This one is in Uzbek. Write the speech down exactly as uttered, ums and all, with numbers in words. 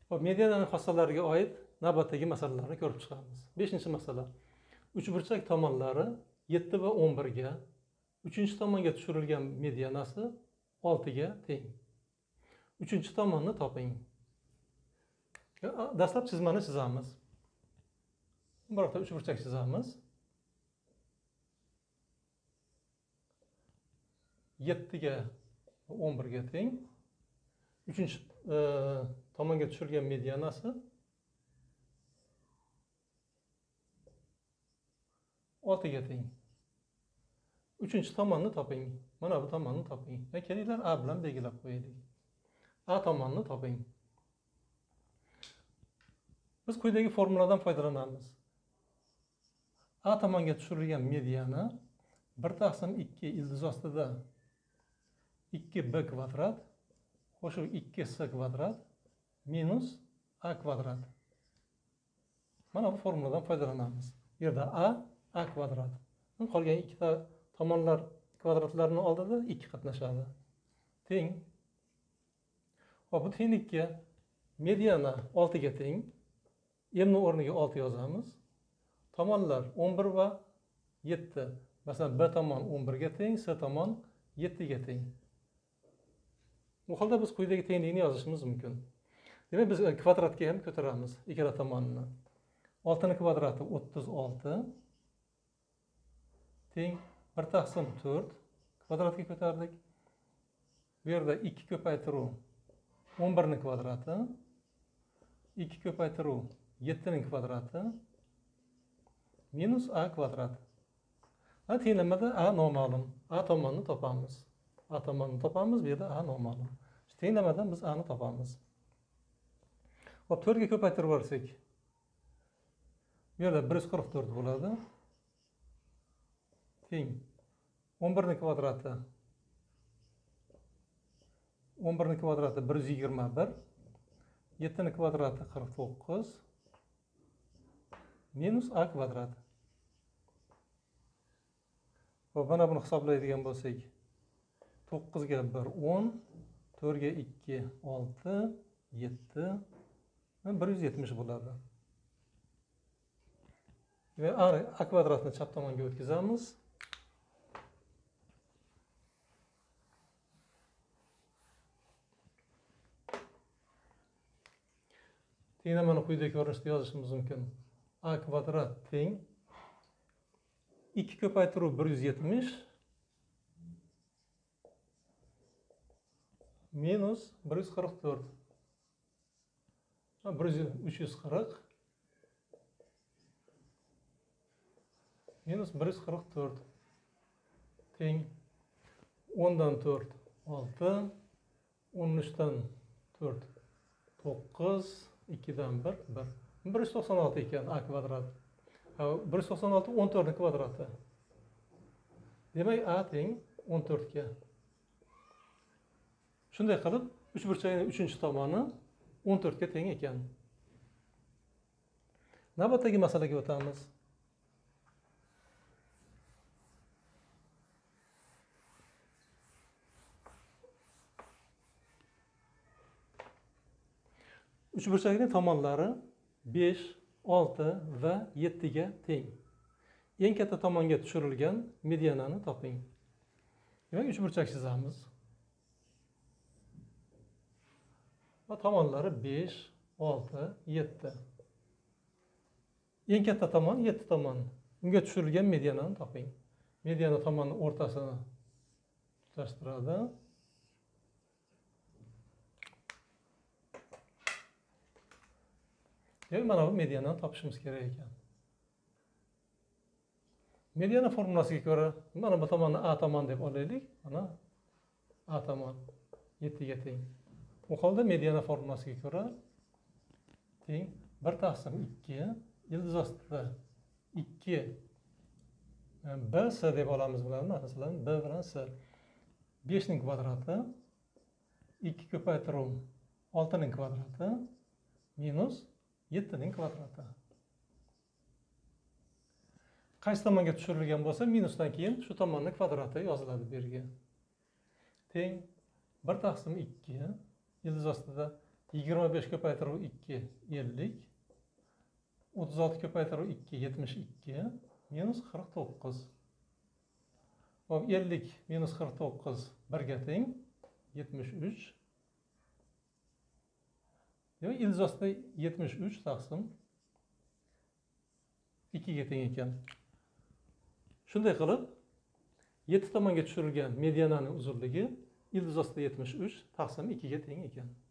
Hop, mediananing xossalariga oid navbatdagi masalalarni ko'rib chiqamiz. beshinchi masala. Uchburchak tomonlari yetti va o'n bir ga, uchinchi tomonga tushirilgan medianasi olti ga teng. Uchinchi tomonni toping. Dastlab chizmani chizamiz. Birorta uchburchak chizamiz. yetti ga o'n bir ga teng. Uchinchi e, tomonga tushirilgan medianasi olti ga teng. Uchinchi tomonni toping. Mana bu tomonni toping. Va kelinglar A bilan belgilab qo'yaylik. A tomonni toping. Biz quyidagi formuladan foydalanamiz. A tomonga tushirilgan mediana bir taqsim ikki ildiz ostida ikki b kvadrat qo'shib ikki s kvadrat minus a kvadrat. Mana bu formuladan foydalanamiz. Bu yerda a a kvadrat. Qolgan ikkita tomonlar kvadratlarning oldida ikki qatnashadi. Teng. Hop, bu tenglikka mediana olti ga teng. M ning o'rniga olti yozamiz. Tomonlar o'n bir va yetti. Masalan, B tomon o'n bir ga teng, S tomon yetti ga teng. Bu holda biz quyidagi tenglikni yozishimiz mumkin. Demak, biz kvadratga ham ko'taramiz ikkala tomonni. olti ning kvadrati o'ttiz olti teng bir taqsim to'rt kvadratga ko'tardik. Bu yerda ikki ko'paytiruv o'n bir ning kvadrati, ikki ko'paytiruv yetti ning kvadrati minus a kvadrat. Ana tenglamada a noma'lum. A tomonni topamiz. A tomonni topamiz, bu yerda a noma'lum. Tenglamadan biz a ni topamiz. Hop, to'rt ga ko'paytirib yuborsak, bu yerda bir yuz qirq to'rt bo'ladi. Teng o'n bir ning kvadrati o'n bir ning kvadrati bir yuz yigirma bir, yetti ning kvadrati qirq to'qqiz minus a kvadrat. Hop, mana buni hisoblaydigan bo'lsak, to'qqiz ga bir o'n, to'rt ga ikki olti, yetti, bir yuz yetmish bo'ladi. Ve a kvadratni chap tomonga o'tkazamiz. Tenglamani quyidagi ko'rinishda yozishimiz mumkin. A kvadrat teng ikki ko'paytiruv bir yuz yetmish minus bir yuz qirq to'rt. uch yuz qirq minus bir yuz qirq to'rt teng o'n dan to'rt olti, o'n uch dan to'rt to'qqiz, ikki dan bir bir. bir yuz to'qson olti ekan a kvadrat. bir yuz to'qson olti o'n to'rt ning kvadrati. Demak, a teng o'n to'rt ga. Shunday qilib, uchburchakning uchinchi tomoni o'n to'rt ga teng ekan. Navbatdagi masalaga o'tamiz. Uchburchakning tomonlari besh, olti va yetti ga teng. Eng katta tomonga tushirilgan medianani toping. Demak, uchburchak chizamiz. Va tomonlari besh, olti, yetti. Eng katta tomon yetti tomon. Unga tushirilgan medianani toping. Mediana tomonni o'rtasini tutashtiradi. Demak, mana bu medianani topishimiz kerak ekan. Mediana formulasiga ko'ra, mana bu tomonni a tomon deb olaylik. Mana a tomon yetti ga teng. Bu holda mediana formulasiga ko'ra teng bir taqsim ikki ildiz ostida ikki b s deb olamiz bularni. Masalan, b bilan s besh ning kvadrati, ikki ko'paytiruv olti ning kvadrati minus yetti ning kvadrati. Qaysi tomonga tushirilgan bo'lsa, minusdan keyin shu tomonning kvadrati yoziladi bu yerga. Teng bir taqsim ikki ildiz ostida yigirma besh ko'paytiruv ikki ellik. o'ttiz olti ko'paytiruv ikki yetmish ikki minus qirq to'qqiz. Hop, ellik minus qirq to'qqiz birga teng yetmish uch. Demak, ildiz yetmish uch taqsim ikki ga teng ekan. Shunday qilib, yetti tomonga tushirilgan mediananing uzunligi ildiz ostida yetmish uch taqsim ikki ga teng ekan.